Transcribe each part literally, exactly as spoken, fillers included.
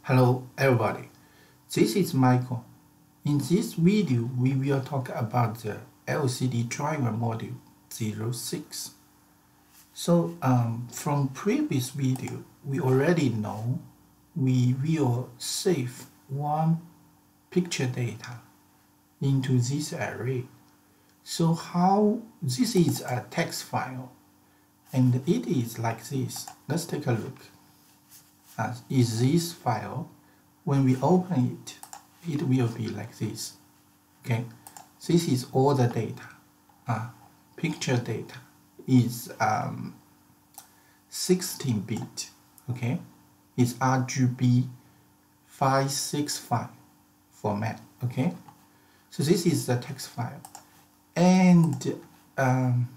Hello everybody, this is Michael. In this video, we will talk about the L C D driver module zero six. So um, from previous video, we already know we will save one picture data into this array. So how this is a text file and it is like this. Let's take a look. Uh, is this file, when we open it, it will be like this. Okay, this is all the data. Uh, picture data is um, sixteen bit. Okay, it's R G B five sixty-five format. Okay, so this is the text file, and um,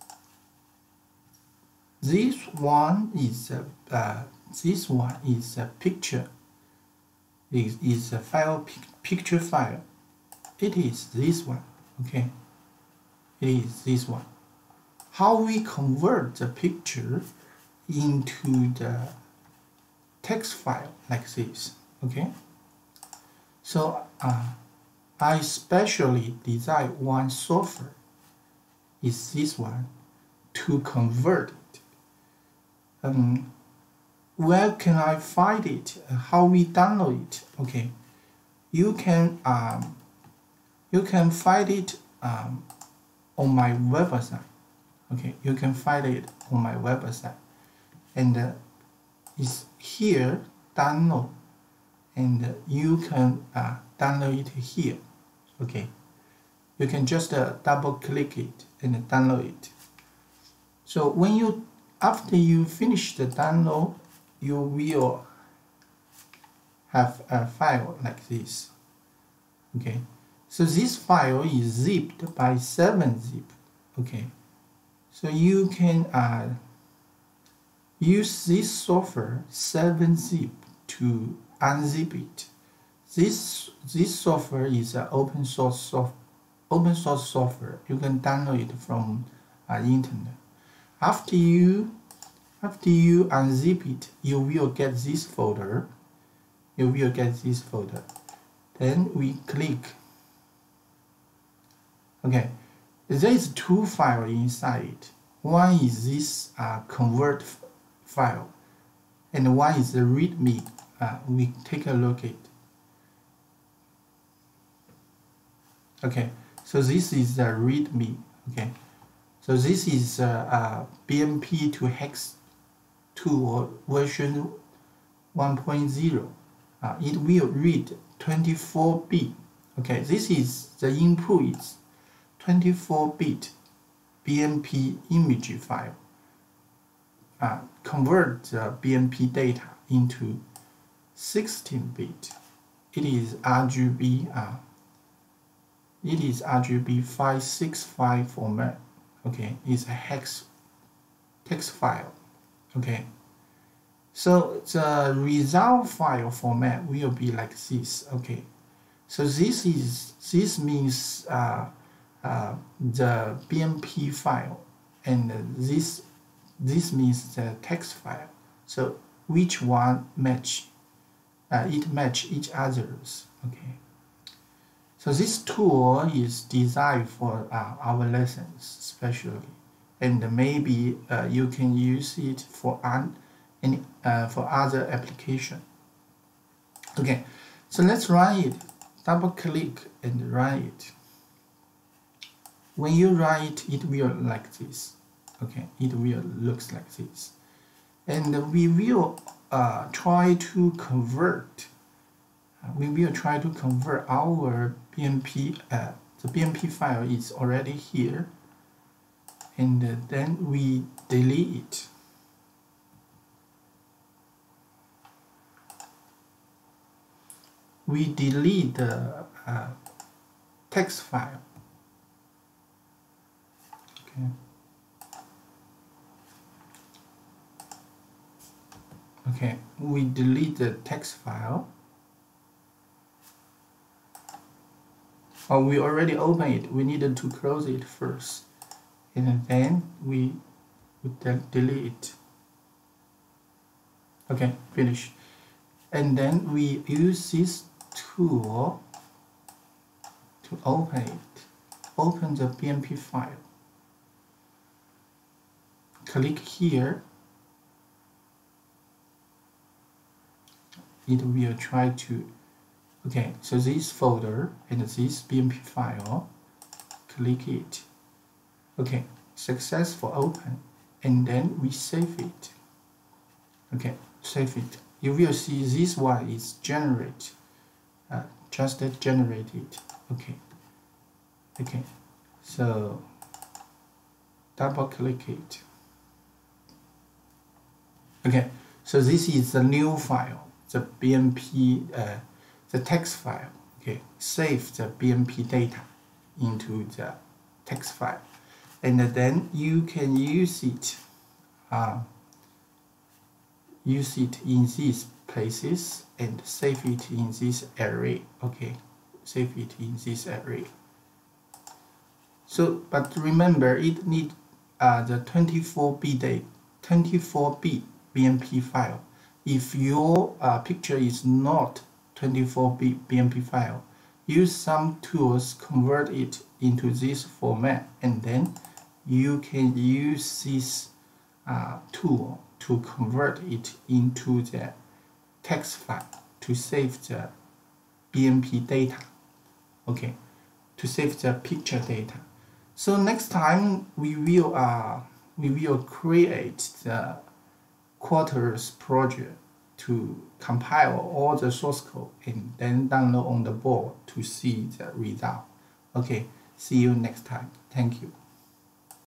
this one is a uh, this one is a picture, is, is a file, picture file. It is this one, okay? It is this one. How we convert the picture into the text file like this, okay? So uh, I specially designed one software, is this one, to convert it. Um, Where can I find it? How we download it? Okay, you can um, you can find it um, on my website. Okay, you can find it on my website, and uh, it's here download, and uh, you can uh, download it here. Okay, you can just uh, double click it and download it. So when you after you finish the download, you will have a file like this. Okay, so this file is zipped by seven zip. Okay, so you can uh, use this software seven zip to unzip it. This this software is an open source soft open source software. You can download it from uh, internet. After you After you unzip it, you will get this folder. You will get this folder. Then we click. Okay, there is two files inside it. One is this uh, convert file, and one is the readme. Uh, we take a look at it. Okay, so this is the readme. Okay, so this is uh, uh, B M P to hex two or version one point zero. Uh, it will read twenty-four bit. Okay, this is the input is twenty-four bit B M P image file. Uh, convert the B M P data into sixteen bit. It is R G B. Uh, it is R G B five sixty-five format. Okay, it's a hex text file. Okay, so the result file format will be like this. Okay, so this is this means uh, uh, the B M P file, and this this means the text file. So which one match? Uh, it match each others. Okay, so this tool is designed for uh, our lessons especially. And maybe uh, you can use it for un any uh, for other application. Okay, so let's run it. Double click and run it. When you run it, it will like this. Okay, it will looks like this, and we will uh, try to convert. Uh, we will try to convert our B M P. Uh, the B M P file is already here. And uh, then we delete it. We delete the uh, text file. Okay. Okay, we delete the text file. Oh, we already opened it. We needed to close it first. And then we would delete it. Okay, finish. and then we use this tool to open it. Open the B M P file. Click here. It will try to, okay, so this folder and this B M P file, click it. Okay, successful open, and then we save it. Okay, save it. You will see this one is generate, uh, just generated. Okay, okay, so double click it. Okay, so this is the new file, the B M P, uh, the text file. Okay, save the B M P data into the text file, and then you can use it, uh, use it in these places and save it in this array. Okay, save it in this array. So, but remember, it need uh, the twenty-four bit date, twenty-four bit B M P file. If your uh, picture is not twenty-four bit B M P file, use some tools, convert it into this format, and then you can use this uh, tool to convert it into the text file to save the B M P data. Okay, to save the picture data. So next time we will uh, we will create the Quartz project to compile all the source code and then download on the board to see the result. Okay, see you next time. Thank you.